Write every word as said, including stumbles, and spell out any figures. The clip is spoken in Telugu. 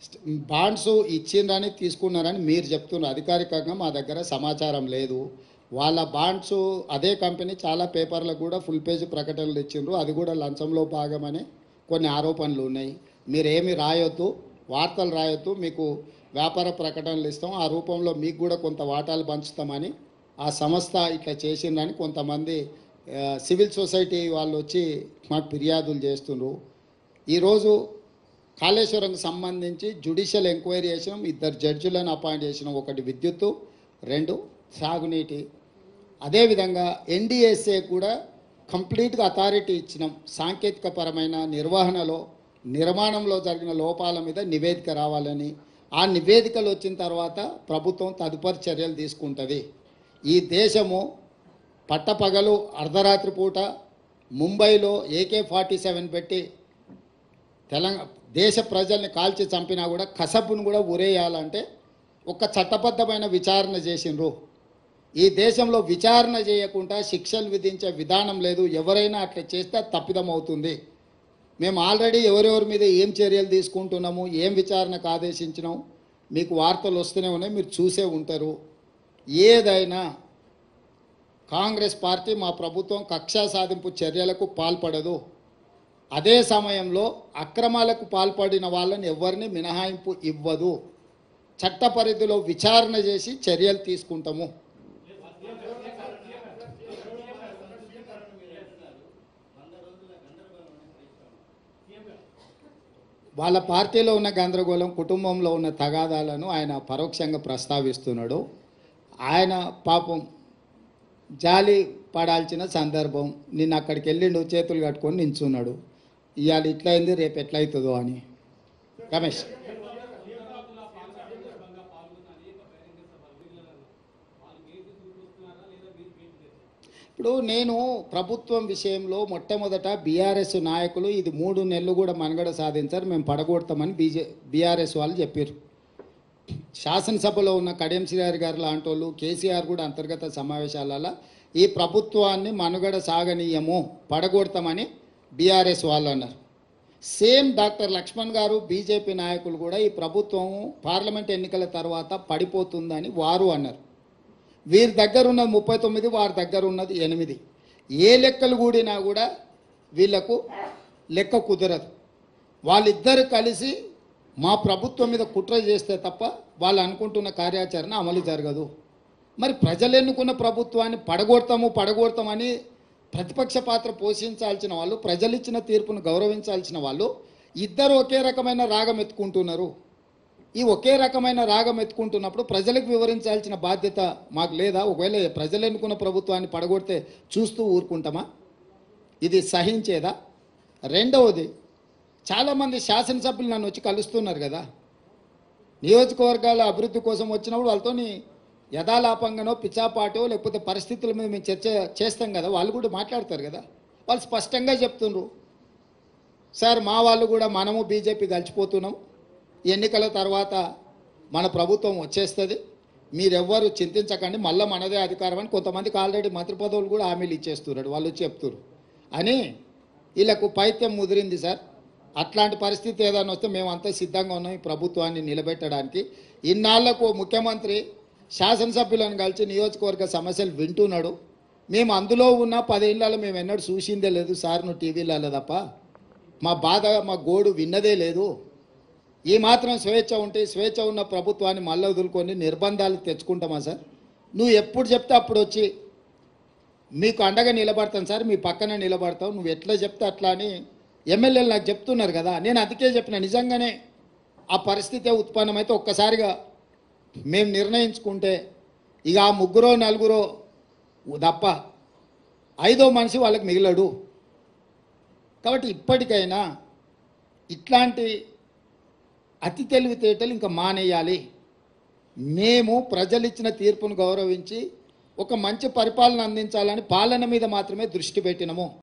బాండ్స్ ఇచ్చిండ్రని తీసుకున్నారని మీరు చెప్తున్నారు. అధికారికంగా మా దగ్గర సమాచారం లేదు. వాళ్ళ బాండ్స్ అదే కంపెనీ చాలా పేపర్లకు కూడా ఫుల్ పేజ్ ప్రకటనలు ఇచ్చిండ్రు. అది కూడా లంచంలో భాగమని కొన్ని ఆరోపణలు ఉన్నాయి. మీరేమి రాయొద్దు, వార్తలు రాయొద్దు, మీకు వ్యాపార ప్రకటనలు ఇస్తాం, ఆ రూపంలో మీకు కూడా కొంత వాటాలు పంచుతామని ఆ సంస్థ ఇట్లా చేసిందని కొంతమంది సివిల్ సొసైటీ వాళ్ళు వచ్చి మాకు ఫిర్యాదులు చేస్తున్నారు. ఈరోజు కాళేశ్వరంకి సంబంధించి జ్యుడిషియల్ ఎంక్వైరీ చేసినాం, ఇద్దరు జడ్జిలను అపాయింట్ చేసినాం. ఒకటి విద్యుత్తు, రెండు సాగునీటి. అదేవిధంగా ఎన్డిఎస్ఏ కూడా కంప్లీట్గా అథారిటీ ఇచ్చినాం. సాంకేతిక పరమైన నిర్వహణలో నిర్మాణంలో జరిగిన లోపాల మీద నివేదిక రావాలని, ఆ నివేదికలు వచ్చిన తర్వాత ప్రభుత్వం తదుపరి చర్యలు తీసుకుంటుంది. ఈ దేశము పట్టపగలు అర్ధరాత్రి పూట ముంబైలో ఏకే ఫార్టీ సెవెన్ పెట్టి తెలంగాణ దేశ ప్రజల్ని కాల్చి చంపినా కూడా కసబును కూడా ఉరేయాలంటే ఒక చట్టబద్ధమైన విచారణ చేసిండ్రు. ఈ దేశంలో విచారణ చేయకుండా శిక్షలు విధించే విధానం లేదు. ఎవరైనా అట్లా చేస్తే తప్పిదం అవుతుంది. మేము ఆల్రెడీ ఎవరెవరి మీద ఏం చర్యలు తీసుకుంటున్నాము, ఏం విచారణకు ఆదేశించినాం, మీకు వార్తలు వస్తూనే ఉన్నాయి, మీరు చూసే ఉంటారు. ఏదైనా కాంగ్రెస్ పార్టీ మా ప్రభుత్వం కక్షా సాధింపు చర్యలకు పాల్పడదు. అదే సమయంలో అక్రమాలకు పాల్పడిన వాళ్ళని ఎవరిని మినహాయింపు ఇవ్వదు. చట్ట పరిధిలో విచారణ చేసి చర్యలు తీసుకుంటాము. వాళ్ళ పార్టీలో ఉన్న గందరగోళం, కుటుంబంలో ఉన్న తగాదాలను ఆయన పరోక్షంగా ప్రస్తావిస్తున్నాడు. ఆయన పాపం జాలి పడాల్సిన సందర్భం. నిన్న అక్కడికి వెళ్ళిండు, చేతులు కట్టుకొని నించున్నాడు. ఇవాళ ఇట్లయింది, రేపు ఎట్లయితుందో అని. రమేష్, ఇప్పుడు నేను ప్రభుత్వం విషయంలో మొట్టమొదట బీఆర్ఎస్ నాయకులు ఇది మూడు నెలలు కూడా మనుగడ సాధించారు, మేము పడగొడతామని బీజే బీఆర్ఎస్ వాళ్ళు చెప్పారు. శాసనసభలో ఉన్న కడియం శ్రీహరి గారు లాంటి వాళ్ళు, కేసీఆర్ కూడా అంతర్గత సమావేశాలలో ఈ ప్రభుత్వాన్ని మనుగడ సాగనీయము, పడగొడతామని బీఆర్ఎస్ వాళ్ళు అన్నారు. సేమ్ డాక్టర్ లక్ష్మణ్ గారు బీజేపీ నాయకులు కూడా ఈ ప్రభుత్వం పార్లమెంట్ ఎన్నికల తర్వాత పడిపోతుందని వారు అన్నారు. వీరి దగ్గర ఉన్నది ముప్పై తొమ్మిది, వారి దగ్గర ఉన్నది ఎనిమిది. ఏ లెక్కలు కూడినా కూడా వీళ్లకు లెక్క కుదరదు. వాళ్ళిద్దరు కలిసి మా ప్రభుత్వం మీద కుట్ర చేస్తే తప్ప వాళ్ళు అనుకుంటున్న కార్యాచరణ అమలు జరగదు. మరి ప్రజలు ఎన్నుకున్న ప్రభుత్వాన్ని పడగొడతాము పడగొడతామని ప్రతిపక్ష పాత్ర పోషించాల్సిన వాళ్ళు, ప్రజలు ఇచ్చిన తీర్పును గౌరవించాల్సిన వాళ్ళు ఇద్దరు ఒకే రకమైన రాగం ఎత్తుకుంటున్నారు. ఈ ఒకే రకమైన రాగం ఎత్తుకుంటున్నప్పుడు ప్రజలకు వివరించాల్సిన బాధ్యత మాకు లేదా? ఒకవేళ ప్రజలు ఎన్నుకున్న ప్రభుత్వాన్ని పడగొడితే చూస్తూ ఊరుకుంటామా? ఇది సహించేదా? రెండవది, చాలామంది శాసనసభ్యులు నన్ను వచ్చి కలుస్తున్నారు కదా, నియోజకవర్గాల అభివృద్ధి కోసం వచ్చినప్పుడు వాళ్ళతో యథాలాపంగానో పిచ్చాపాటో లేకపోతే పరిస్థితుల మీద మేము చర్చ చేస్తాం కదా, వాళ్ళు కూడా మాట్లాడతారు కదా. వాళ్ళు స్పష్టంగా చెప్తున్నారు, సార్ మా వాళ్ళు కూడా మనము బీజేపీ కలిసిపోతున్నాం, ఎన్నికల తర్వాత మన ప్రభుత్వం వచ్చేస్తుంది, మీరెవ్వరు చింతించకండి, మళ్ళీ మనదే అధికారం అని కొంతమందికి ఆల్రెడీ మంత్రి పదవులు కూడా హామీలు ఇచ్చేస్తున్నారు. వాళ్ళు చెప్తున్నారు అని వీళ్ళకు పైత్యం ముదిరింది సార్. అట్లాంటి పరిస్థితి ఏదైనా వస్తే మేమంతా సిద్ధంగా ఉన్నాం ఈ ప్రభుత్వాన్ని నిలబెట్టడానికి. ఇన్నాళ్లకు ముఖ్యమంత్రి శాసనసభ్యులను కలిసి నియోజకవర్గ సమస్యలు వింటున్నాడు. మేము అందులో ఉన్న పదేళ్లలో మేము ఎన్నడూ చూసిందే లేదు సార్, నువ్వు టీవీలలో తప్ప మా బాధ మా గోడు విన్నదే లేదు. ఈ మాత్రం స్వేచ్ఛ ఉంటే స్వేచ్ఛ ఉన్న ప్రభుత్వాన్ని మళ్ళీ వదులుకొని నిర్బంధాలు తెచ్చుకుంటామా సార్? నువ్వు ఎప్పుడు చెప్తే అప్పుడు వచ్చి మీకు అండగా నిలబడతాను సార్, మీ పక్కన నిలబడతావు, నువ్వు ఎట్లా చెప్తే అట్లా అని ఎమ్మెల్యేలు నాకు చెప్తున్నారు కదా. నేను అందుకే చెప్పిన, నిజంగానే ఆ పరిస్థితి ఉత్పన్నమైతే ఒక్కసారిగా మేము నిర్ణయించుకుంటే ఇక ఆ ముగ్గురో నలుగురో తప్ప ఐదో మనిషి వాళ్ళకి మిగిలడు. కాబట్టి ఇప్పటికైనా ఇట్లాంటి అతి తెలివితేటలు ఇంకా మానేయాలి. మేము ప్రజలు ఇచ్చిన తీర్పును గౌరవించి ఒక మంచి పరిపాలన అందించాలని పాలన మీద మాత్రమే దృష్టి పెట్టినము.